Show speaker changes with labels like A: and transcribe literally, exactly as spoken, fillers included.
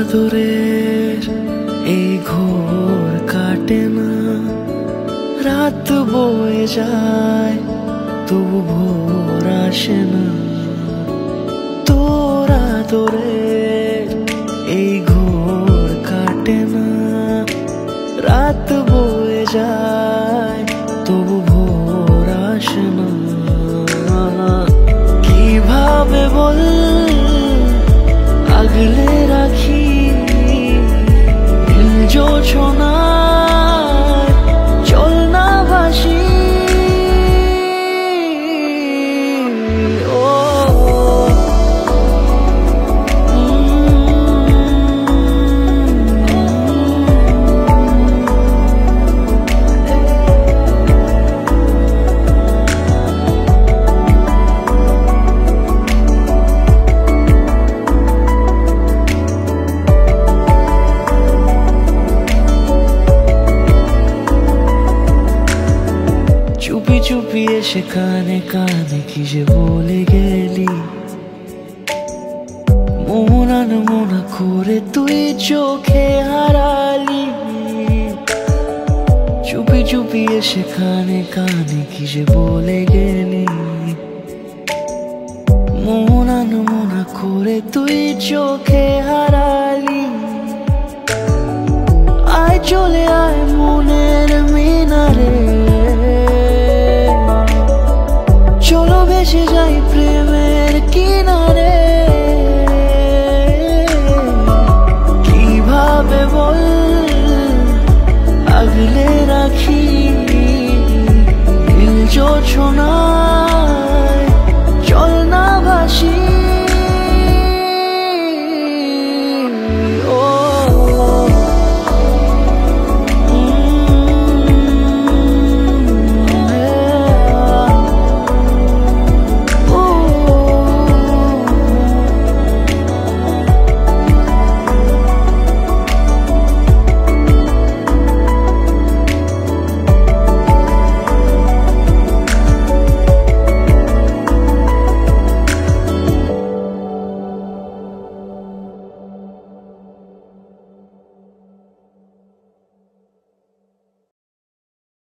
A: আদরের এই ঘোর কাটে না, রাত বয়ে যায় তবু ভোর আসে না। তোর আদরের এই ঘোর কাটে না, রাত বয়ে যায় তবু ভোর আসে না। কিভাবে বল আগলে রাখি জোছনায়, চল না ভাসি। ও চুপি চুপি এসে কানে কানে কি যে বলে গেলি, মন মনা করে তুই চোখে হারালি। চুপি চুপি এসে কানে কানে কি যে বলে গেলি, মন মনা করে তুই চোখে হারালি। আয় চলে